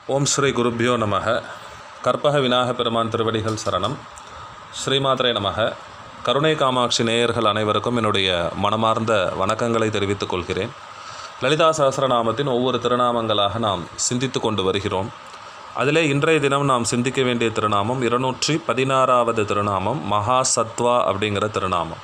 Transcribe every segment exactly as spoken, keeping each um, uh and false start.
ஓம் ஸ்ரீ குருப்யோ நமக. கற்பக விநாயக பெருமான் திருவடிகள் சரணம். ஸ்ரீமாத்ரே நமக. கருணை காமாட்சி நேயர்கள் அனைவருக்கும் என்னுடைய மனமார்ந்த வணக்கங்களை தெரிவித்துக் கொள்கிறேன். லலிதா சஹஸ்ரநாமத்தின் ஒவ்வொரு திருநாமங்களாக நாம் சிந்தித்து கொண்டு வருகிறோம். அதிலே இன்றைய தினம் நாம் சிந்திக்க வேண்டிய திருநாமம் இருநூற்றி பதினாறாவது திருநாமம் மகா சத்வா அப்படிங்கிற திருநாமம்.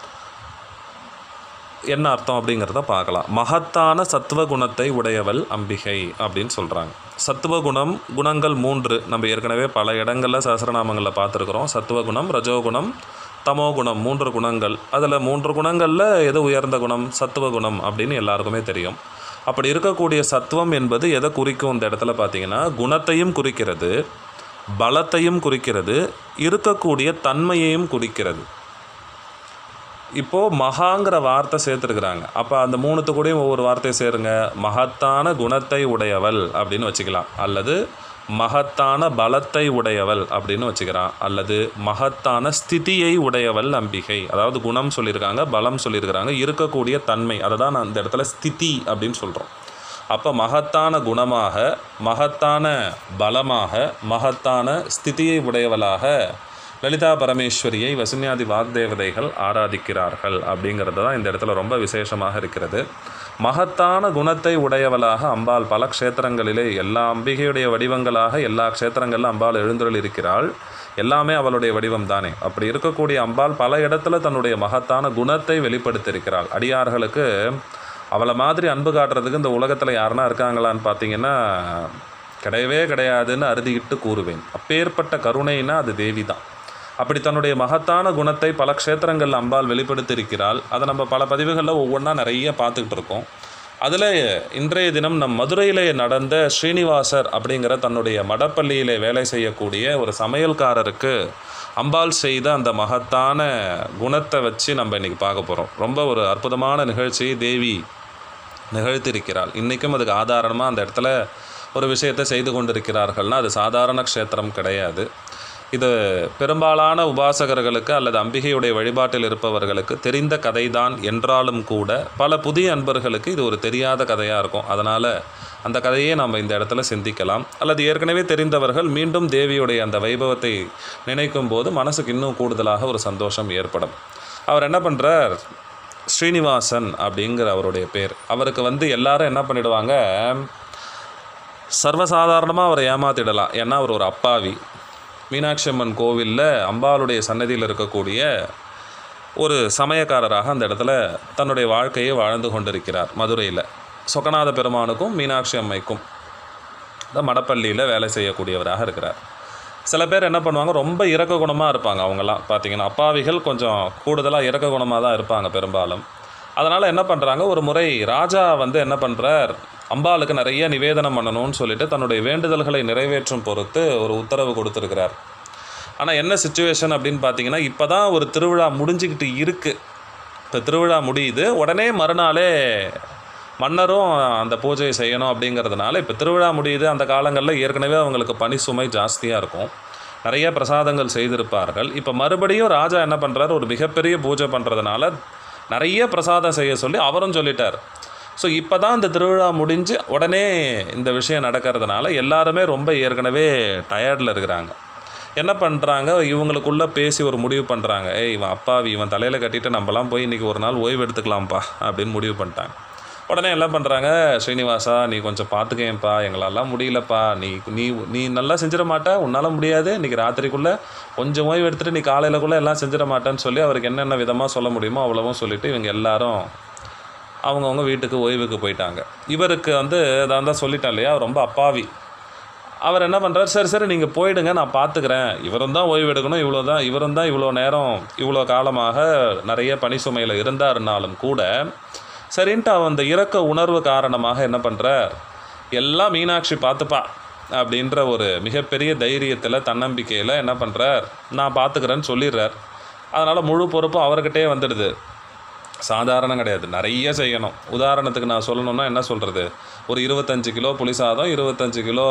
என்ன அர்த்தம் அப்படிங்கிறத பார்க்கலாம். மகத்தான சத்துவகுணத்தை உடையவள் அம்பிகை அப்படின்னு சொல்கிறாங்க. சத்துவகுணம் குணங்கள் மூன்று நம்ம ஏற்கனவே பல இடங்களில் சஹஸ்ரநாமங்களில் பார்த்துருக்குறோம். சத்துவகுணம், ரஜோகுணம், தமோகுணம், மூன்று குணங்கள். அதில் மூன்று குணங்களில் எது உயர்ந்த குணம்? சத்துவகுணம் அப்படின்னு எல்லாருக்குமே தெரியும். அப்படி இருக்கக்கூடிய சத்துவம் என்பது எதை குறிக்கும்? இந்த இடத்துல பார்த்திங்கன்னா குணத்தையும் குறிக்கிறது, பலத்தையும் குறிக்கிறது, இருக்கக்கூடிய தன்மையையும் குறிக்கிறது. இப்போது மகாங்கிற வார்த்தை சேர்த்துருக்குறாங்க. அப்போ அந்த மூணுத்து கூடயும் ஒவ்வொரு வார்த்தையை சேருங்க. மகத்தான குணத்தை உடையவள் அப்படின்னு வச்சுக்கலாம், அல்லது மகத்தான பலத்தை உடையவள் அப்படின்னு வச்சுக்கிறான், அல்லது மகத்தான ஸ்திதியை உடையவள் அம்பிகை. அதாவது குணம் சொல்லியிருக்காங்க, பலம் சொல்லியிருக்கிறாங்க, இருக்கக்கூடிய தன்மை, அதை தான் நான் இந்த இடத்துல ஸ்திதி அப்படின்னு சொல்கிறோம். அப்போ மகத்தான குணமாக, மகத்தான பலமாக, மகத்தான ஸ்திதியை உடையவளாக லலிதா பரமேஸ்வரியை வசுன்யாதி வாக்தேவதைகள் ஆராதிக்கிறார்கள் அப்படிங்கிறது தான் இந்த இடத்துல ரொம்ப விசேஷமாக இருக்கிறது. மகத்தான குணத்தை உடையவளாக அம்பாள் பல க்ஷேத்திரங்களிலே, எல்லா அம்பிகையுடைய வடிவங்களாக எல்லா க்ஷேத்திரங்களில் அம்பாள் எழுந்தருள் இருக்கிறாள். எல்லாமே அவளுடைய வடிவம் தானே. அப்படி இருக்கக்கூடிய அம்பாள் பல இடத்துல தன்னுடைய மகத்தான குணத்தை வெளிப்படுத்தியிருக்கிறாள். அடியார்களுக்கு அவளை மாதிரி அன்பு காட்டுறதுக்கு இந்த உலகத்தில் யாருன்னா இருக்காங்களான்னு பார்த்தீங்கன்னா கிடையவே கிடையாதுன்னு அறுதிட்டு கூறுவேன். அப்பேற்பட்ட கருணைன்னா அது தேவி தான். அப்படி தன்னுடைய மகத்தான குணத்தை பல க்ஷேத்திரங்களில் அம்பாள் வெளிப்படுத்தியிருக்கிறாள். அதை நம்ம பல பதிவுகளில் ஒவ்வொன்றா நிறைய பார்த்துக்கிட்டு இருக்கோம். அதில் இன்றைய தினம் நம் மதுரையிலே நடந்த ஸ்ரீனிவாசர் அப்படிங்கிற தன்னுடைய மடப்பள்ளியிலே வேலை செய்யக்கூடிய ஒரு சமையல்காரருக்கு அம்பாள் செய்த அந்த மகத்தான குணத்தை வச்சு நம்ம இன்றைக்கி பார்க்க போகிறோம். ரொம்ப ஒரு அற்புதமான நிகழ்ச்சி தேவி நிகழ்த்தியிருக்கிறாள். இன்றைக்கும் அதுக்கு ஆதாரமாக அந்த இடத்துல ஒரு விஷயத்தை செய்து கொண்டிருக்கிறார்கள்னால் அது சாதாரண க்ஷேத்திரம் கிடையாது. இது பெரும்பாலான உபாசகர்களுக்கு அல்லது அம்பிகையுடைய வழிபாட்டில் இருப்பவர்களுக்கு தெரிந்த கதை தான் என்றாலும் கூட பல புதிய அன்பர்களுக்கு இது ஒரு தெரியாத கதையாக இருக்கும். அதனால் அந்த கதையை நாம் இந்த இடத்துல சிந்திக்கலாம். அல்லது ஏற்கனவே தெரிந்தவர்கள் மீண்டும் தேவியுடைய அந்த வைபவத்தை நினைக்கும் போது மனசுக்கு இன்னும் கூடுதலாக ஒரு சந்தோஷம் ஏற்படும். அவர் என்ன பண்ணுறார்? ஸ்ரீனிவாசன் அப்படிங்கிற அவருடைய பேர். அவருக்கு வந்து எல்லாரும் என்ன பண்ணிடுவாங்க, சர்வசாதாரணமாக அவரை ஏமாத்திடலாம். ஏன்னா அவர் ஒரு அப்பாவி. மீனாட்சி அம்மன் கோவிலில் அம்பாளுடைய சன்னதியில் இருக்கக்கூடிய ஒரு சமயக்காரராக அந்த இடத்துல தன்னுடைய வாழ்க்கையை வாழ்ந்து கொண்டிருக்கிறார். மதுரையில் சொக்கநாத பெருமானுக்கும் மீனாட்சி அம்மைக்கும் இந்த மடப்பள்ளியில் வேலை செய்யக்கூடியவராக இருக்கிறார். சில பேர் என்ன பண்ணுவாங்க, ரொம்ப இரக்க குணமாக இருப்பாங்க. அவங்கெல்லாம் பார்த்திங்கன்னா அப்பாவிகள் கொஞ்சம் கூடுதலாக இரக்க குணமாக தான் இருப்பாங்க பெரும்பாலும். அதனால் என்ன பண்ணுறாங்க, ஒரு முறை ராஜா வந்து என்ன பண்ணுறார், அம்பாளுக்கு நிறைய நிவேதனம் பண்ணணும்னு சொல்லிட்டு தன்னுடைய வேண்டுதல்களை நிறைவேற்றும் பொறுத்து ஒரு உத்தரவு கொடுத்துருக்கிறார். ஆனால் என்ன சிச்சுவேஷன் அப்படின்னு பார்த்தீங்கன்னா, இப்போ தான் ஒரு திருவிழா முடிஞ்சிக்கிட்டு இருக்குது. இப்போ திருவிழா முடியுது, உடனே மறுநாளே மன்னரும் அந்த பூஜையை செய்யணும் அப்படிங்கிறதுனால இப்போ திருவிழா முடியுது. அந்த காலங்களில் ஏற்கனவே அவங்களுக்கு பணி சுமை ஜாஸ்தியாக இருக்கும், நிறைய பிரசாதங்கள் செய்திருப்பார்கள். இப்போ மறுபடியும் ராஜா என்ன பண்ணுறாரு, ஒரு மிகப்பெரிய பூஜை பண்ணுறதுனால நிறைய பிரசாதம் செய்ய சொல்லி அவரும் சொல்லிட்டார். ஸோ இப்போ தான் இந்த திருவிழா முடிஞ்சு உடனே இந்த விஷயம் நடக்கிறதுனால எல்லாருமே ரொம்ப ஏற்கனவே டயர்டில் இருக்கிறாங்க. என்ன பண்ணுறாங்க, இவங்களுக்குள்ளே பேசி ஒரு முடிவு பண்ணுறாங்க, ஏய் இவன் அப்பாவி, இவன் தலையில் கட்டிட்டு நம்மலாம் போய் இன்றைக்கி ஒரு நாள் ஓய்வு எடுத்துக்கலாம்ப்பா அப்படின்னு முடிவு பண்ணிட்டாங்க. உடனே என்ன பண்ணுறாங்க, ஸ்ரீனிவாசா நீ கொஞ்சம் பார்த்துக்கேன்ப்பா, எங்களெல்லாம் முடியலப்பா, நீ நீ நீ நல்லா செஞ்சிட மாட்டே, உன்னால் முடியாது, இன்றைக்கி ராத்திரிக்குள்ளே கொஞ்சம் ஓய்வு எடுத்துகிட்டு நீ காலையிலக்குள்ளே எல்லாம் செஞ்சிட மாட்டேன்னு சொல்லி அவருக்கு என்னென்ன விதமாக சொல்ல முடியுமோ அவ்வளவும் சொல்லிவிட்டு இவங்க எல்லாரும் அவங்கவுங்க வீட்டுக்கு ஓய்வுக்கு போயிட்டாங்க. இவருக்கு வந்து அதான் தான் சொல்லிட்டேன் இல்லையா, ரொம்ப அப்பாவி. அவர் என்ன பண்ணுறாரு, சரி சரி நீங்கள் போயிடுங்க, நான் பார்த்துக்கிறேன், இவரும் தான் ஓய்வு எடுக்கணும், இவ்வளோ தான் இவரும் தான் இவ்வளோ நேரம் இவ்வளோ காலமாக நிறைய பணி சுமையில் இருந்தாருனாலும் கூட சரின்ட்டு அந்த இரக்க உணர்வு காரணமாக என்ன பண்ணுறார், எல்லாம் மீனாட்சி பார்த்துப்பா அப்படின்ற ஒரு மிகப்பெரிய தைரியத்தில் தன்னம்பிக்கையில் என்ன பண்ணுறார், நான் பார்த்துக்கிறேன்னு சொல்லிடுறார். அதனால் முழு பொறுப்பும் அவர்கிட்டே வந்துடுது. சாதாரணம் கிடையாது, நிறைய செய்யணும். உதாரணத்துக்கு நான் சொல்லணுன்னா என்ன சொல்கிறது, ஒரு இருபத்தஞ்சி கிலோ புளி சாதம், இருபத்தஞ்சி கிலோ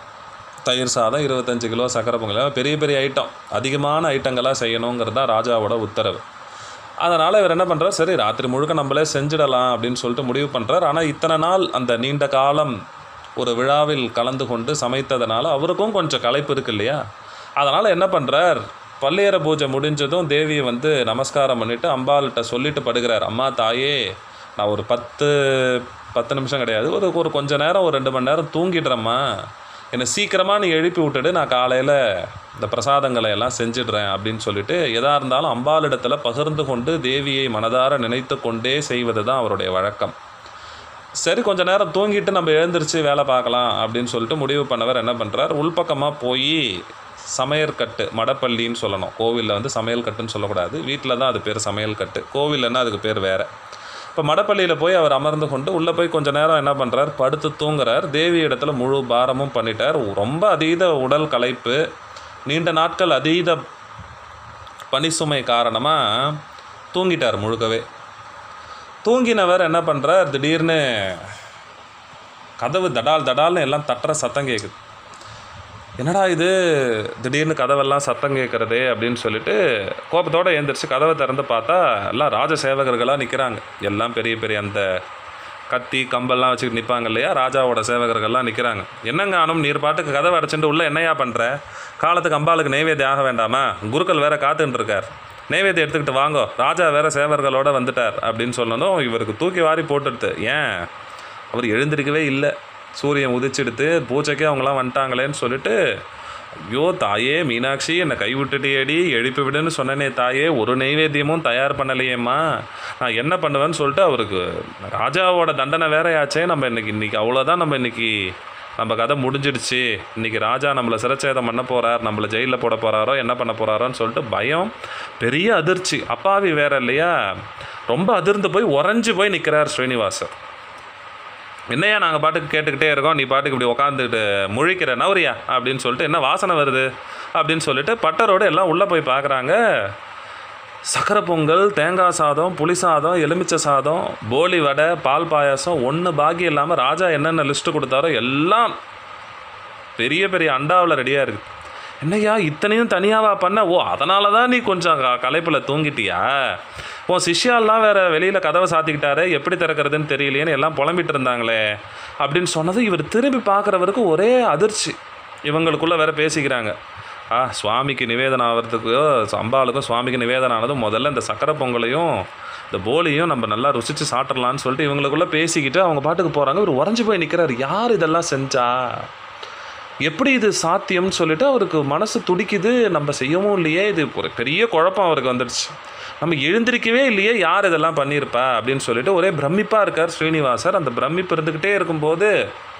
தயிர் சாதம், இருபத்தஞ்சி கிலோ சக்கரை பொங்கல், பெரிய பெரிய ஐட்டம், அதிகமான ஐட்டங்களாக செய்யணுங்கிறது தான் ராஜாவோட உத்தரவு. அதனால் இவர் என்ன பண்ணுறார், சரி ராத்திரி முழுக்க நம்மளே செஞ்சிடலாம் அப்படின்னு சொல்லிட்டு முடிவு பண்ணுறார். ஆனால் இத்தனை நாள் அந்த நீண்ட காலம் ஒரு விழாவில் கலந்து கொண்டு சமைத்ததுனால அவருக்கும் கொஞ்சம் களைப்பு இருக்கு இல்லையா. அதனால் என்ன பண்ணுறார், பள்ளியற பூஜை முடிஞ்சதும் தேவியை வந்து நமஸ்காரம் பண்ணிவிட்டு அம்பாள்கிட்ட சொல்லிட்டு படுகிறார். அம்மா தாயே, நான் ஒரு பத்து பத்து நிமிஷம் கிடையாது, ஒரு ஒரு கொஞ்சம் நேரம் ஒரு ரெண்டு மணி நேரம் தூங்கிடுறேம்மா, என்னை சீக்கிரமாக நீ எழுப்பி விட்டுட்டு நான் காலையில் இந்த பிரசாதங்களை எல்லாம் செஞ்சிடுறேன் அப்படின்னு சொல்லிட்டு எதாக இருந்தாலும் அம்பாளிடத்தில் பகிர்ந்து கொண்டு தேவியை மனதார நினைத்து கொண்டே செய்வது தான் அவருடைய வழக்கம். சரி, கொஞ்சம் நேரம் தூங்கிட்டு நம்ம எழுந்திரிச்சு வேலை பார்க்கலாம் அப்படின்னு சொல்லிட்டு முடிவு பண்ணவர் என்ன பண்ணுறார், உள்பக்கமாக போய் சமையற்கட்டு, மடப்பள்ளின்னு சொல்லணும், கோவிலில் வந்து சமையல் கட்டுன்னு சொல்லக்கூடாது, வீட்டில் தான் அது பேர் சமையல் கட்டு, கோவில்னா அதுக்கு பேர் வேறு. இப்போ மடப்பள்ளியில் போய் அவர் அமர்ந்து கொண்டு உள்ளே போய் கொஞ்சம் நேரம் என்ன பண்ணுறார், படுத்து தூங்குறார். தேவி இடத்துல முழு பாரமும் பண்ணிட்டார். ரொம்ப அதீத உடல் களைப்பு, நீண்ட நாட்கள் அதீத பனிசுமை காரணமாக தூங்கிட்டார் முழுக்கவே. தூங்கினவர் என்ன பண்ணுறார், திடீர்னு கதவு தடால் தடால்னு எல்லாம் தட்டுற சத்தம் கேட்குது. என்னடா இது, திடீர்னு கதவெல்லாம் சத்தம் கேட்குறதே அப்படின்னு சொல்லிட்டு கோபத்தோடு எழுந்திரிச்சு கதவை திறந்து பார்த்தா எல்லாம் ராஜ சேவகர்களாக நிற்கிறாங்க. எல்லாம் பெரிய பெரிய அந்த கத்தி கம்பெல்லாம் வச்சுக்கிட்டு நிற்பாங்க இல்லையா, ராஜாவோட சேவகர்கள்லாம் நிற்கிறாங்க. என்னங்க ஆனும், நீர் பாட்டுக்கு கதவை அடைச்சிட்டு உள்ளே என்னையா பண்ணுற, காலத்துக்கு அம்பாளுக்கு நெய்வேத்தியம் ஆக வேண்டாமா, குருக்கள் வேறு காத்துக்கிட்டு இருக்கார், நெய்வேத்தியம் எடுத்துக்கிட்டு வாங்கோ, ராஜா வேறு சேவர்களோடு வந்துட்டார் அப்படின்னு சொன்னதும் இவருக்கு தூக்கி வாரி போட்டுடுது. ஏன், அவர் எழுந்திருக்கவே இல்லை, சூரியன் உதிச்செடுத்து பூஜைக்கே அவங்களாம் வந்துட்டாங்களேன்னு சொல்லிட்டு, ஐயோ தாயே மீனாட்சி, என்னை கைவிட்டுட்டேடி, எழுப்பி விடுன்னு சொன்னனே தாயே, ஒரு நெய்வேத்தியமும் தயார் பண்ணலையேம்மா, நான் என்ன பண்ணுவேன்னு சொல்லிட்டு அவருக்கு ராஜாவோட தண்டனை வேறையாச்சே, நம்ம இன்றைக்கி இன்றைக்கி அவ்வளோதான், நம்ம இன்றைக்கி நம்ம கதை முடிஞ்சிடுச்சு, இன்றைக்கி ராஜா நம்மளை சிரச்சேதம் பண்ண போகிறார், நம்மளை ஜெயிலில் போட போகிறாரோ என்ன பண்ண போகிறாரோன்னு சொல்லிட்டு பயம், பெரிய அதிர்ச்சி. அப்பாவி வேற இல்லையா, ரொம்ப அதிர்ந்து போய் உறைஞ்சி போய் நிற்கிறார் ஸ்ரீனிவாசர். என்னையா நாங்கள் பாட்டுக்கு கேட்டுக்கிட்டே இருக்கோம், நீ பாட்டுக்கு இப்படி உட்காந்துக்கிட்டு முழிக்கிற நவரியா அப்படின்னு சொல்லிட்டு, என்ன வாசனை வருது அப்படின்னு சொல்லிட்டு பட்டரோடு எல்லாம் உள்ளே போய் பார்க்குறாங்க. சக்கரை பொங்கல், தேங்காய் சாதம், புளி சாதம், எலுமிச்சை சாதம், போலி வடை, பால் பாயாசம், ஒன்று பாக்கி இல்லாமல் ராஜா என்னென்ன லிஸ்ட்டு கொடுத்தாரோ எல்லாம் பெரிய பெரிய அண்டாவில் ரெடியாக இருக்குது. என்னையா இத்தனையும் தனியாவா பண்ண, ஓ அதனால தான் நீ கொஞ்சம் களைப்பில் தூங்கிட்டியா, ஓ சிஷ்யாலாம் வேறு வெளியில் கதவை சாத்திக்கிட்டாரு, எப்படி திறக்கிறதுன்னு தெரியலையேன்னு எல்லாம் புலம்பிட்டு இருந்தாங்களே அப்படின்னு சொன்னது இவர் திரும்பி பார்க்குறவருக்கு ஒரே அதிர்ச்சி. இவங்களுக்குள்ளே வேறு பேசிக்கிறாங்க, ஆ சுவாமிக்கு நிவேதனம் ஆகிறதுக்கு, அம்பாளுக்கும் சுவாமிக்கு நிவேதனம் ஆனதும் முதல்ல இந்த சக்கரை பொங்கலையும் இந்த போலியும் நம்ம நல்லா ருசித்து சாப்பிட்றலான்னு சொல்லிட்டு இவங்களுக்குள்ளே பேசிக்கிட்டு அவங்க பாட்டுக்கு போகிறாங்க. இவர் உறைஞ்சி போய் நிற்கிறார், யார் இதெல்லாம் செஞ்சா, எப்படி இது சாத்தியம்னு சொல்லிட்டு அவருக்கு மனசு துடிக்குது. நம்ம செய்யவும் இல்லையே, இது ஒரு பெரிய குழப்பம் அவருக்கு வந்துடுச்சு, நம்ம எழுந்திருக்கவே இல்லையே, யார் இதெல்லாம் பண்ணியிருப்பா அப்படின்னு சொல்லிட்டு ஒரே பிரமிப்பாக இருக்கார் ஸ்ரீனிவாசர். அந்த பிரமிப்பு இருந்துக்கிட்டே இருக்கும்போது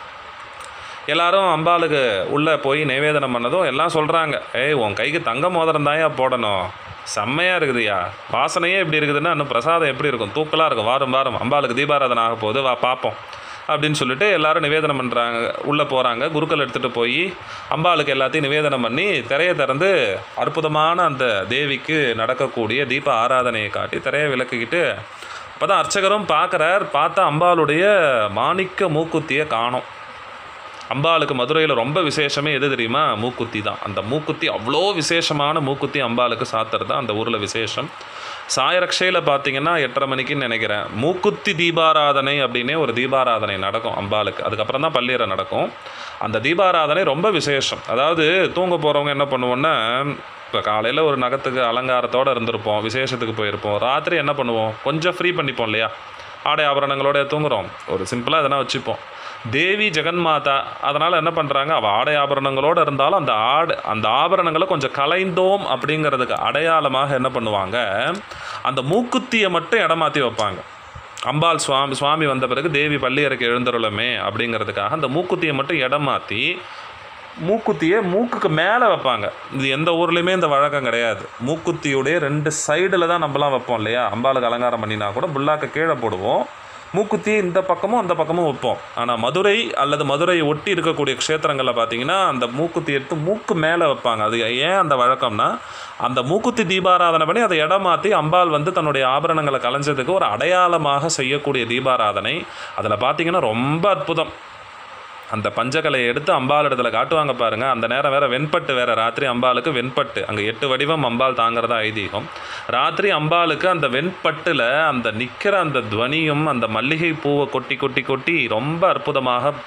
எல்லாரும் அம்பாளுக்கு உள்ளே போய் நிவேதனம் பண்ணதும் எல்லாம் சொல்கிறாங்க, ஏய் உன் கைக்கு தங்க மோதிரம் தாயா போடணும், செம்மையாக இருக்குதுயா, வாசனையே எப்படி இருக்குதுன்னா இன்னும் பிரசாதம் எப்படி இருக்கும், தூக்கலாக இருக்கும், வாரம் வாரம் அம்பாளுக்கு தீபாராதனை ஆக போகுது, வா பார்ப்போம் அப்படின்னு சொல்லிட்டு எல்லாரும் நிவேதனம் பண்ணுறாங்க. உள்ளே போகிறாங்க, குருக்கள் எடுத்துகிட்டு போய் அம்பாளுக்கு எல்லாத்தையும் நிவேதனம் பண்ணி திரையை திறந்து அற்புதமான அந்த தேவிக்கு நடக்கக்கூடிய தீப ஆராதனையை காட்டி திரையை விளக்கிக்கிட்டு அப்போ தான் அர்ச்சகரும் பார்க்குறார். பார்த்தா அம்பாளுடைய மாணிக்க மூக்குத்தியை காணோம். அம்பாளுக்கு மதுரையில் ரொம்ப விசேஷமே எது தெரியுமா, மூக்குத்தி தான். அந்த மூக்குத்தி அவ்வளோ விசேஷமான மூக்குத்தி அம்பாளுக்கு சாத்துறது தான் அந்த ஊரில் விசேஷம். சாயரக்ஷையில் பார்த்தீங்கன்னா எட்டரை மணிக்குன்னு நினைக்கிறேன் மூக்குத்தி தீபாராதனை அப்படின்னே ஒரு தீபாராதனை நடக்கும் அம்பாளுக்கு. அதுக்கப்புறம் தான் பள்ளியறை நடக்கும். அந்த தீபாராதனை ரொம்ப விசேஷம். அதாவது தூங்க போகிறவங்க என்ன பண்ணுவோன்னா, இப்போ காலையில் ஒரு நகத்துக்கு அலங்காரத்தோடு இருந்திருப்போம், விசேஷத்துக்கு போயிருப்போம், ராத்திரி என்ன பண்ணுவோம், கொஞ்சம் ஃப்ரீ பண்ணிப்போம் இல்லையா, ஆடை ஆபரணங்களோட தூங்குறோம், ஒரு சிம்பிளாக எதனா வச்சுப்போம். தேவி ஜெகன்மாதா, அதனால் என்ன பண்ணுறாங்க, அவள் ஆடை ஆபரணங்களோடு இருந்தாலும் அந்த ஆடு அந்த ஆபரணங்களை கொஞ்சம் கலைந்தோம் அப்படிங்கிறதுக்கு அடையாளமாக என்ன பண்ணுவாங்க, அந்த மூக்குத்தியை மட்டும் இடமாற்றி வைப்பாங்க. அம்பாள் சுவாமி சுவாமி வந்த பிறகு தேவி பள்ளியறைக்கு எழுந்தருளுமே அப்படிங்கிறதுக்காக அந்த மூக்குத்தியை மட்டும் இடமாற்றி மூக்குத்தியை மூக்குக்கு மேலே வைப்பாங்க. இது எந்த ஊர்லேயுமே இந்த வழக்கம் கிடையாது. மூக்குத்தியுடைய ரெண்டு சைடில் தான் நம்மலாம் வைப்போம் இல்லையா, அம்பாளுக்கு அலங்காரம் பண்ணினா கூட புல்லாக்க கீழே போடுவோம், மூக்குத்தி இந்த பக்கமும் அந்த பக்கமும் வைப்போம். ஆனால் மதுரை அல்லது மதுரையை ஒட்டி இருக்கக்கூடிய க்ஷேத்திரங்களில் பார்த்தீங்கன்னா அந்த மூக்குத்தி எடுத்து மூக்கு மேலே வைப்பாங்க. அது ஏன் அந்த வழக்கம்னா, அந்த மூக்குத்தி தீபாராதனை பண்ணி அதை இடம் மாற்றி அம்பாள் வந்து தன்னுடைய ஆபரணங்களை கலைஞ்சதுக்கு ஒரு அடையாளமாக செய்யக்கூடிய தீபாராதனை. அதில் பார்த்தீங்கன்னா ரொம்ப அற்புதம். அந்த பஞ்சகலையை எடுத்து அம்பாள் இடத்துல காட்டுவாங்க பாருங்கள். அந்த நேரம் வேறு வெண்பட்டு வேறு, ராத்திரி அம்பாளுக்கு வெண்பட்டு, அங்கே எட்டு வடிவம் அம்பாள் தாங்கிறதா ஐதீகம். ராத்திரி அம்பாளுக்கு அந்த வெண்பட்டில் அந்த நிற்கிற அந்த துவனியும் அந்த மல்லிகை பூவை கொட்டி கொட்டி கொட்டி ரொம்ப அற்புதமாக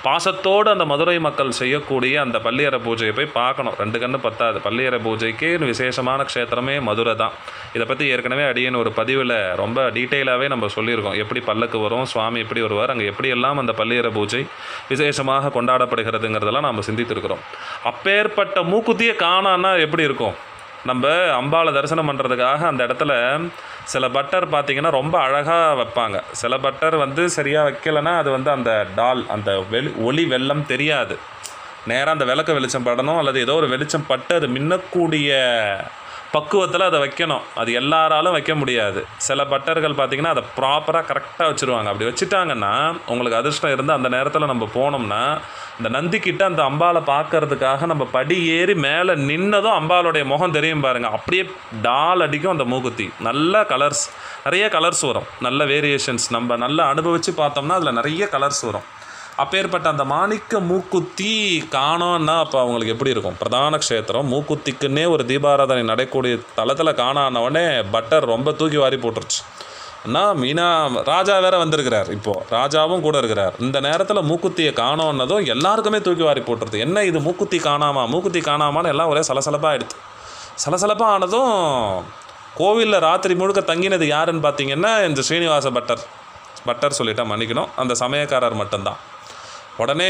பாசத்தோடு அந்த மதுரை மக்கள் செய்யக்கூடிய அந்த பள்ளியறை பூஜையை போய் பார்க்கணும். ரெண்டு கண்ணு பத்தாது. பள்ளியறை பூஜைக்கு விசேஷமான க்ஷேத்திரமே மதுரை தான். இதை பற்றி ஏற்கனவே அடியேன் ஒரு பதிவில் ரொம்ப டீட்டெயிலாகவே நம்ம சொல்லியிருக்கோம். எப்படி பல்லக்கு வரும், சுவாமி எப்படி வருவார், அங்கே எப்படியெல்லாம் அந்த பள்ளியறை பூஜை விசேஷமாக கொண்டாடப்படுகிறதுங்கிறதெல்லாம் நம்ம சிந்தித்திருக்கிறோம். அப்பேற்பட்ட மூக்குத்தியை காணான்னா எப்படி இருக்கும்? நம்ம அம்பாளை தரிசனம் பண்ணுறதுக்காக அந்த இடத்துல சில பட்டர் பார்த்திங்கன்னா ரொம்ப அழகாக வைப்பாங்க. சில பட்டர் வந்து சரியாக வைக்கலைன்னா அது வந்து அந்த டால் அந்த வெளி ஒளி வெள்ளம் தெரியாது. நேராக அந்த விளக்கு வெளிச்சம் படணும், அல்லது ஏதோ ஒரு வெளிச்சம் பட்டு அது மின்னக்கூடிய பக்குவத்தில் அதை வைக்கணும். அது எல்லாராலும் வைக்க முடியாது. சில பட்டர்கள் பார்த்திங்கன்னா அதை ப்ராப்பராக கரெக்டாக வச்சுருவாங்க. அப்படி வச்சுட்டாங்கன்னா உங்களுக்கு அதிர்ஷ்டம் இருந்து அந்த நேரத்தில் நம்ம போனோம்னா இந்த நந்திக்கிட்ட அந்த அம்பாளை பார்க்கறதுக்காக நம்ம படி ஏறி மேலே நின்னதும் அம்பாளுடைய முகம் தெரியும் பாருங்கள். அப்படியே டால் அடிக்கும் அந்த மூக்குத்தி. நல்ல கலர்ஸ், நிறைய கலர்ஸ் வரும், நல்ல வேரியேஷன்ஸ். நம்ம நல்லா அனுபவித்து பார்த்தோம்னா அதில் நிறைய கலர்ஸ் வரும். அப்பேற்பட்ட அந்த மாணிக்க மூக்குத்தி காணோன்னா அப்போ அவங்களுக்கு எப்படி இருக்கும்? பிரதான க்ஷேத்திரம் மூக்குத்திக்குன்னே ஒரு தீபாராதனை நடக்கூடிய தளத்தில் காணானவொடனே பட்டர் ரொம்ப தூக்கி வாரி போட்டுருச்சு. அண்ணா மீனா ராஜா வேற வந்திருக்கிறார், இப்போது ராஜாவும் கூட இருக்கிறார். இந்த நேரத்தில் மூக்குத்தியை காணோன்னதும் எல்லாருக்குமே தூக்கி வாரி போட்டுருது. என்ன இது மூக்குத்தி காணாமா மூக்குத்தி காணாமான்னு எல்லாம் ஒரே சலசலப்பாக ஆகிடுது. சலசலப்பாக ஆனதும் கோவிலில் ராத்திரி முழுக்க தங்கினது யாருன்னு பார்த்தீங்கன்னா இந்த ஸ்ரீனிவாச பட்டர் பட்டர் சொல்லிட்டா மன்னிக்கணும், அந்த சமயக்காரர் மட்டும்தான். உடனே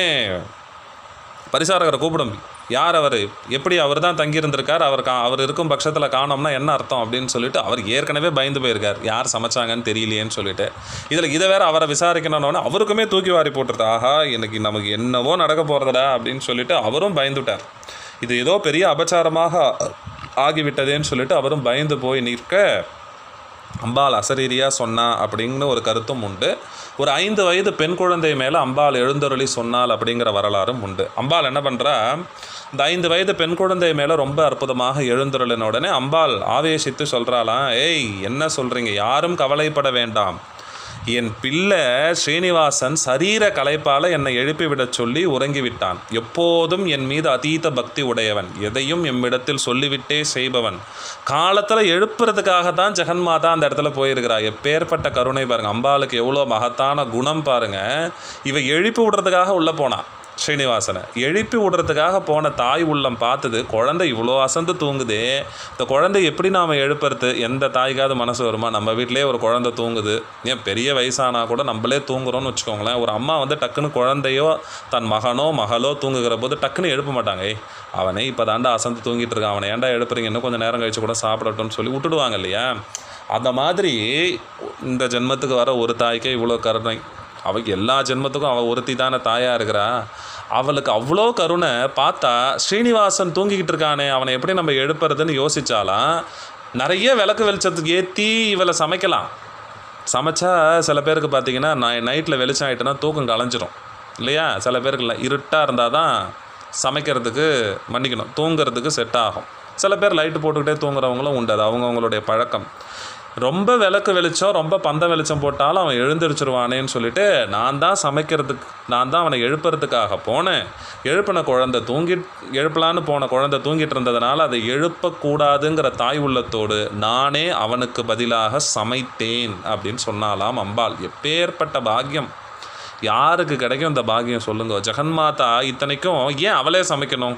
பரிசாரகரை கூப்பிடும். யார் அவர், எப்படி அவர் தான் தங்கியிருந்திருக்கார், அவர் கா அவர் இருக்கும் பட்சத்தில் காணோம்னா என்ன அர்த்தம் அப்படின்னு சொல்லிட்டு அவர் ஏற்கனவே பயந்து போயிருக்கார். யார் சமைச்சாங்கன்னு தெரியலையேன்னு சொல்லிட்டு இதில் இதை வேறு அவரை விசாரிக்கணும்னு அவருக்குமே தூக்கி வாரி போட்டுருது. ஆஹா எனக்கு நமக்கு என்னவோ நடக்க போகிறதடா அப்படின்னு சொல்லிட்டு அவரும் பயந்துட்டார். இது ஏதோ பெரிய அபச்சாரமாக ஆகிவிட்டதேன்னு சொல்லிட்டு அவரும் பயந்து போய் நிற்க அம்பாள் அசரீரியாக சொன்னா அப்படின்னு ஒரு கருத்தும் உண்டு. ஒரு ஐந்து வயது பெண் குழந்தை மேலே அம்பாள் எழுந்தருளி சொன்னாள் அப்படிங்கிற வரலாறும் உண்டு. அம்பாள் என்ன பண்ணுறா, இந்த ஐந்து வயது பெண் குழந்தை மேலே ரொம்ப அற்புதமாக எழுந்தருளின உடனே அம்பாள் ஆவேசித்து சொல்கிறாளாம், ஏய் என்ன சொல்கிறீங்க, யாரும் கவலைப்பட வேண்டாம், என் பிள்ளை ஸ்ரீனிவாசன் சரீர கலைப்பால் என்னை எழுப்பிவிடச் சொல்லி உறங்கிவிட்டான். எப்போதும் என் மீது அதீத பக்தி உடையவன், எதையும் எம்மிடத்தில் சொல்லிவிட்டே செய்பவன். காலத்தில் எழுப்புறதுக்காக தான் ஜெகன்மாதா அந்த இடத்துல போயிருக்கிறா. எப்பேற்பட்ட கருணை பாருங்கள், அம்பாளுக்கு எவ்வளோ மகத்தான குணம் பாருங்கள். இவ எழுப்பி விடுறதுக்காக உள்ளே போனான். ஸ்ரீனிவாசனை எழுப்பி விடுறதுக்காக போன தாய் உள்ளம் பார்த்தது, குழந்தை இவ்வளோ அசந்து தூங்குது, இந்த குழந்தை எப்படி நாம் எழுப்புறது? எந்த தாய்க்காவது மனசு வருமா? நம்ம வீட்டிலே ஒரு குழந்தை தூங்குது, ஏன் பெரிய வயசானா கூட நம்மளே தூங்குறோன்னு வச்சுக்கோங்களேன். ஒரு அம்மா வந்து டக்குன்னு குழந்தையோ தன் மகனோ மகளோ தூங்குகிற போது டக்குன்னு எழுப்ப மாட்டாங்க. ஏய் அவனே இப்போ தாண்டா அசந்து தூங்கிட்டு இருக்கான், அவனை ஏன்டா எழுப்புறீங்க, இன்னும் கொஞ்சம் நேரம் கழிச்சு கூட சாப்பிடட்டும்னு சொல்லி விட்டுடுவாங்க இல்லையா? அந்த மாதிரி இந்த ஜென்மத்துக்கு வர ஒரு தாய்க்கே இவ்வளோ கருணை. அவள் எல்லா ஜென்மத்துக்கும் அவள் ஒருத்தி தானே தாயாக இருக்கிறா. அவளுக்கு அவ்வளோ கருணை. பார்த்தா ஸ்ரீனிவாசன் தூங்கிக்கிட்டு இருக்கானே, அவனை எப்படி நம்ம எழுப்புறதுன்னு யோசித்தாலாம். நிறைய விளக்கு வெளிச்சத்துக்கு ஏற்றி இவளை சமைக்கலாம். சமைச்சா சில பேருக்கு பார்த்திங்கன்னா நான் நைட்டில் வெளிச்சம் ஆகிட்டுனா தூக்கம் கலைஞ்சிரும் இல்லையா? சில பேருக்கு இல்லை, இருட்டாக இருந்தால் தான் சமைக்கிறதுக்கு மன்னிக்கணும் தூங்கிறதுக்கு செட் ஆகும். சில பேர் லைட்டு போட்டுக்கிட்டே தூங்குறவங்களும் உண்டு, அது அவங்கவுங்களுடைய பழக்கம். ரொம்ப விளக்கு வெளிச்சம் ரொம்ப பந்த வெளிச்சம் போட்டாலும் அவன் எழுந்திரிச்சிருவானேன்னு சொல்லிட்டு நான் தான் சமைக்கிறதுக்கு நான் தான் அவனை எழுப்புறதுக்காக போனேன். எழுப்பின குழந்தை தூங்கி எழுப்பலான்னு போன குழந்தை தூங்கிட்டு இருந்ததுனால அதை எழுப்பக்கூடாதுங்கிற தாய் உள்ளத்தோடு நானே அவனுக்கு பதிலாக சமைத்தேன் அப்படின்னு சொன்னாலாம் அம்பாள். எப்பேற்பட்ட பாக்கியம் யாருக்கு கிடைக்கும் இந்த பாக்கியம் சொல்லுங்க? ஜெகன்மாதா இத்தனைக்கும் ஏன் அவளே சமைக்கணும்?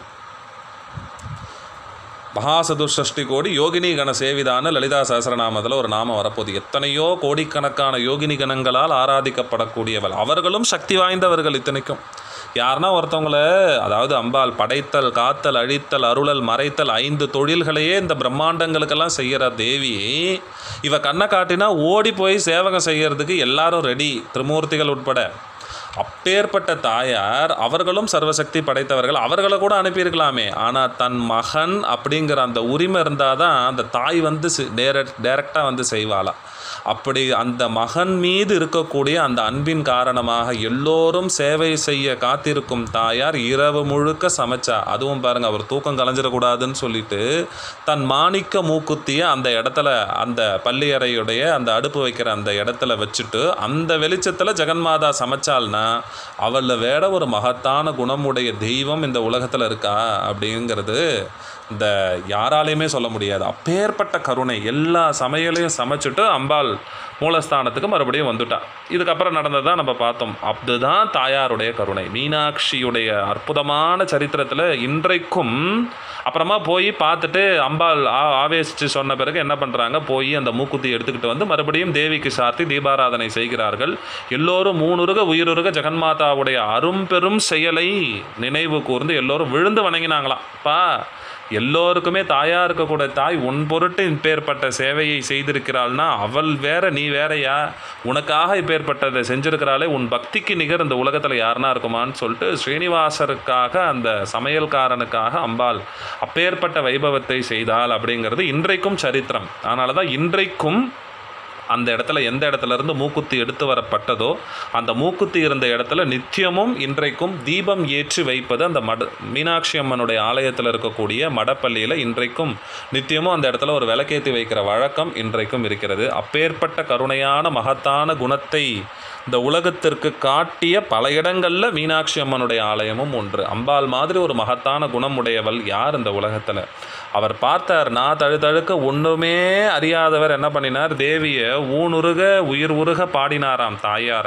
மகாசதுஷ்டி கோடி யோகினி கண சேவிதான லலிதா சஹஸ்ரநாமத்தில் ஒரு நாமம் வரப்போகுது. எத்தனையோ கோடிக்கணக்கான யோகினி கணங்களால் ஆராதிக்கப்படக்கூடியவள், அவர்களும் சக்தி வாய்ந்தவர்கள். இத்தனைக்கும் யாருன்னா ஒருத்தவங்கள, அதாவது அம்பாள் படைத்தல் காத்தல் அழித்தல் அருளல் மறைத்தல் ஐந்து தொழில்களையே இந்த பிரம்மாண்டங்களுக்கெல்லாம் செய்கிற தேவி, இவ கண்ணை காட்டினா ஓடி போய் சேவகம் செய்கிறதுக்கு எல்லாரும் ரெடி, திரிமூர்த்திகள் உட்பட. அப்பேற்பட்ட தாயார் அவர்களும் சர்வசக்தி படைத்தவர்கள், அவர்களை கூட அனுப்பியிருக்கலாமே. ஆனால் தன் மகன் அப்படிங்கிற அந்த உரிமை இருந்தால் தான் அந்த தாய் வந்து டேரக்ட் டேரெக்டாக வந்து செய்வாளாம். அப்படி அந்த மகன் மீது இருக்கக்கூடிய அந்த அன்பின் காரணமாக எல்லோரும் சேவை செய்ய காத்திருக்கும் தாயார் இரவு முழுக்க சமைச்சா. அதுவும் பாருங்கள், அவர் தூக்கம் கலைஞ்சிடக்கூடாதுன்னு சொல்லிட்டு தன் மாணிக்க மூக்குத்தியை அந்த இடத்துல அந்த பள்ளியறையுடைய அந்த அடுப்பு வைக்கிற அந்த இடத்துல வச்சுட்டு அந்த வெளிச்சத்தில் ஜெகன்மாதா சமைச்சால்னா அவளில் வேற ஒரு மகத்தான குணமுடைய தெய்வம் இந்த உலகத்தில் இருக்கா அப்படிங்கிறது இந்த யாராலையுமே சொல்ல முடியாது. அப்பேற்பட்ட கருணை. எல்லா சமையலையும் சமைச்சிட்டு அம்பாள் மூலஸ்தானத்துக்கு மறுபடியும் வந்துட்டா. இதுக்கப்புறம் நடந்ததான் நம்ம பார்த்தோம். அதுதான் தாயாருடைய கருணை. மீனாட்சியுடைய அற்புதமான சரித்திரத்தில் இன்றைக்கும் அப்புறமா போய் பார்த்துட்டு அம்பாள் ஆ ஆவேசித்து சொன்ன பிறகு என்ன பண்ணுறாங்க, போய் அந்த மூக்குத்தி எடுத்துக்கிட்டு வந்து மறுபடியும் தேவிக்கு சார்த்தி தீபாராதனை செய்கிறார்கள். எல்லோரும் மூணுருக உயிருருக ஜெகன்மாதாவுடைய அரும்பெரும் செயலை நினைவு கூர்ந்து எல்லோரும் விழுந்து வணங்கினாங்களாம். பா எல்லோருக்குமே தாயாக இருக்கக்கூடிய தாய் உன் பொருட்டு இப்பேற்பட்ட சேவையை செய்திருக்கிறாள்னா அவள் வேற நீ வேறையா, உனக்காக இப்பேற்பட்டதை செஞ்சிருக்கிறாளே, உன் பக்திக்கு நிகர் இந்த உலகத்தில் யாருனா இருக்குமான்னு சொல்லிட்டு ஸ்ரீனிவாசருக்காக அந்த சமையல்காரனுக்காக அம்பாள் அப்பேற்பட்ட வைபவத்தை செய்தாள் அப்படிங்கிறது இன்றைக்கும் சரித்திரம். அதனால தான் இன்றைக்கும் அந்த இடத்துல எந்த இடத்துல இருந்து மூக்குத்தி எடுத்து வரப்பட்டதோ அந்த மூக்குத்தி இருந்த இடத்துல நித்தியமும் இன்றைக்கும் தீபம் ஏற்றி வைப்பது அந்த மட மீனாட்சி அம்மனுடைய ஆலயத்தில் இருக்கக்கூடிய மடப்பள்ளியில் இன்றைக்கும் நித்தியமும் அந்த இடத்துல ஒரு விளக்கேற்றி வைக்கிற வழக்கம் இன்றைக்கும் இருக்கிறது. அப்பேற்பட்ட கருணையான மகத்தான குணத்தை இந்த உலகத்திற்கு காட்டிய பல இடங்களில் மீனாட்சி அம்மனுடைய ஆலயமும் ஒன்று. அம்பாள் மாதிரி ஒரு மகத்தான குணம் உடையவள் யார் இந்த உலகத்தில்? அவர் பார்த்தார், நான் தழுதழுக்க ஒன்றுமே அறியாதவர் என்ன பண்ணினார், தேவியை ஊனுருக உயிர் உருக பாடினாராம் தாயார.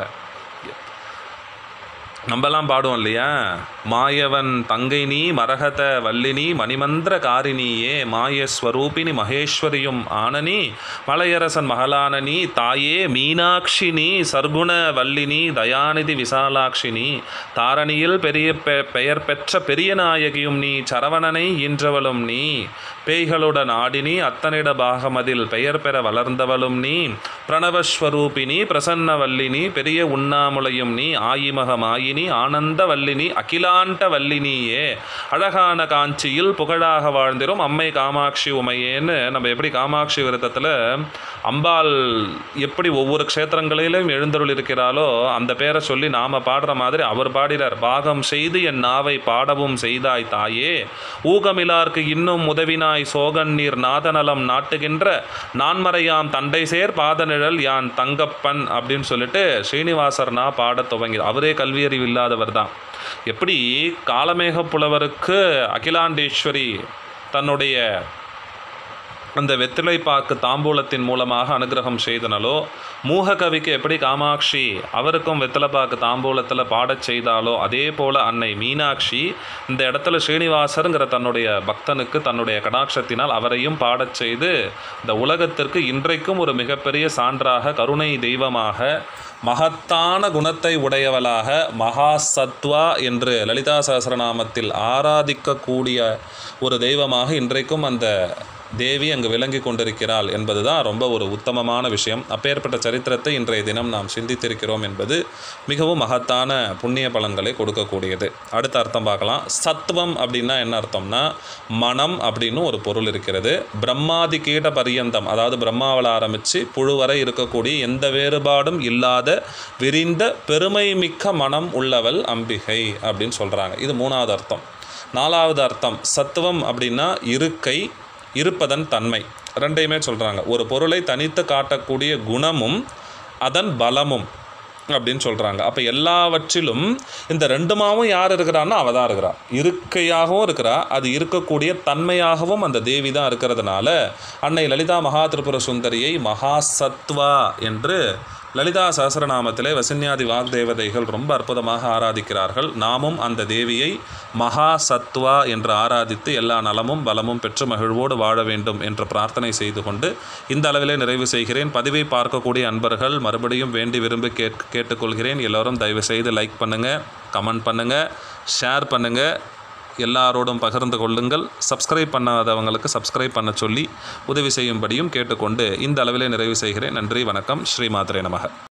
நம்மலாம் பாடுவோம் இல்லையா, மாயவன் தங்கை நீ மரகத வல்லினி மணிமந்திர காரிணியே மாயஸ்வரூபினி மகேஸ்வரியும் ஆனனி மலையரசன் மகளானனி தாயே மீனாட்சி நீ சர்க்குண வல்லினி தயாநிதி விசாலாட்சினி தாரணியில் பெரிய பெ பெயர் பெற்ற பெரிய நாயகியும் நீ சரவணனை ஈன்றவளும் நீ பேய்களுடன் ஆடினி அத்தனிட பாகமதில் பெயர் பெற வளர்ந்தவளும் நீ பிரணவஸ்வரூபினி பிரசன்ன வல்லினி பெரிய உண்ணாமுலையும் நீ ஆயிமகமாயினி ஆனந்த வல்லினி அகிலாண்ட வல்லினியே அழகான காஞ்சியில் புகழாக வாழ்ந்திரும் அம்மை காமாட்சி உமையேன்னு நம்ம எப்படி காமாட்சி விரதத்தில் அம்பாள் எப்படி ஒவ்வொரு க்ஷேத்திரங்களிலும் எழுந்தருள் இருக்கிறாளோ அந்த பேரை சொல்லி நாம் பாடுற மாதிரி அவர் பாடிறார். பாகம் செய்து என் நாவை பாடவும் செய்தாய் தாயே ஊகமிலார்க்கு இன்னும் உதவினாய் சோகன் நீர் நாதநலம் நாட்டுகின்ற நான்மறையாம் தண்டை சேர் பாதநிழல் யான் தங்கப்பன் அப்படின்னு சொல்லிட்டு ஸ்ரீனிவாசர் நான் பாட துவங்கி. அவரே கல்வியறிவு இல்லாதவர் தான். எப்படி காலமேக புலவருக்கு அகிலாண்டேஸ்வரி தன்னுடைய அந்த வெற்றிலைப்பாக்கு தாம்பூலத்தின் மூலமாக அனுகிரகம் செய்தனலோ, மூககவிக்கு எப்படி காமாட்சி அவருக்கும் வெற்றிலைப்பாக்கு தாம்பூலத்தில் பாடச் செய்தாலோ, அதே போல் அன்னை மீனாட்சி இந்த இடத்துல ஸ்ரீனிவாசருங்கிற தன்னுடைய பக்தனுக்கு தன்னுடைய கடாட்சத்தினால் அவரையும் பாடச் செய்து இந்த உலகத்திற்கு இன்றைக்கும் ஒரு மிகப்பெரிய சான்றாக கருணை தெய்வமாக மகத்தான குணத்தை உடையவளாக மகா சத்வா என்று லலிதா சஹஸ்ரநாமத்தில் ஆராதிக்கக்கூடிய ஒரு தெய்வமாக இன்றைக்கும் அந்த தேவி அங்கு விளங்கி கொண்டிருக்கிறாள் என்பதுதான் ரொம்ப ஒரு உத்தமமான விஷயம். அப்பேற்பட்ட சரித்திரத்தை இன்றைய தினம் நாம் சிந்தித்திருக்கிறோம் என்பது மிகவும் மகத்தான புண்ணிய பலன்களை கொடுக்கக்கூடியது. அடுத்த அர்த்தம் பார்க்கலாம். சத்துவம் அப்படின்னா என்ன அர்த்தம்னா மனம் அப்படின்னு ஒரு பொருள் இருக்கிறது. பிரம்மாதி கீட பரியந்தம், அதாவது பிரம்மாவில் ஆரம்பித்து புழு வரை இருக்கக்கூடிய எந்த வேறுபாடும் இல்லாத விரிந்த பெருமை மிக்க மனம் உள்ளவள் அம்பிகை அப்படின்னு சொல்கிறாங்க. இது மூணாவது அர்த்தம். நாலாவது அர்த்தம் சத்துவம் அப்படின்னா இருக்கை, இருப்பதன் தன்மை, ரெண்டையுமே சொல்கிறாங்க. ஒரு பொருளை தனித்து காட்டக்கூடிய குணமும் அதன் பலமும் அப்படின்னு சொல்கிறாங்க. அப்போ எல்லாவற்றிலும் இந்த ரெண்டுமாவும் யார் இருக்கிறான்னா அவள் தான் இருக்கிறா. இருக்கையாகவும் இருக்கிறா, அது இருக்கக்கூடிய தன்மையாகவும் அந்த தேவி தான் இருக்கிறதுனால அன்னை லலிதா மகா திரிபுர சுந்தரியை மகா சத்வா என்று லலிதா சஹஸ்ரநாமத்திலே வசின்யாதி வாக்தேவதைகள் ரொம்ப அற்புதமாக ஆராதிக்கிறார்கள். நாமும் அந்த தேவியை மகா சத்வா என்று ஆராதித்து எல்லா நலமும் பலமும் பெற்று மகிழ்வோடு வாழ வேண்டும் என்று பிரார்த்தனை செய்து கொண்டு இந்த அளவிலே நிறைவு செய்கிறேன். பதிவை பார்க்கக்கூடிய அன்பர்கள் மறுபடியும் வேண்டி விரும்பி கேட் கேட்டுக்கொள்கிறேன். எல்லோரும் தயவு செய்து லைக் பண்ணுங்கள், கமெண்ட் பண்ணுங்கள், ஷேர் பண்ணுங்கள், எல்லாரோடும் பகிர்ந்து கொள்ளுங்கள். சப்ஸ்கிரைப் பண்ணாதவங்களுக்கு சப்ஸ்கிரைப் பண்ண சொல்லி உதவி செய்யும்படியும் கேட்டுக்கொண்டு இந்த அளவிலே நிறைவு செய்கிறேன். நன்றி, வணக்கம். ஸ்ரீ மாத்ரே நமக.